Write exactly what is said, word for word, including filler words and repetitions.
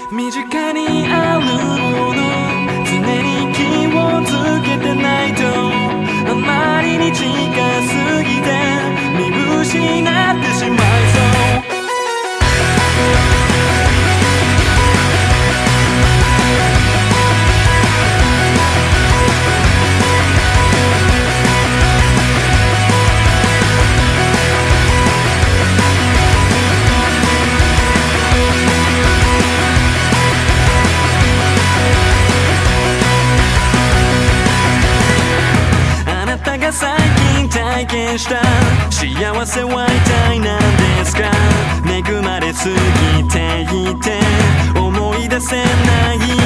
身近にあるもの常に気をつけてないとあまりに近すぎて見失ってしまいそう。最近体験した幸せは一体何ですか。恵まれすぎていて思い出せない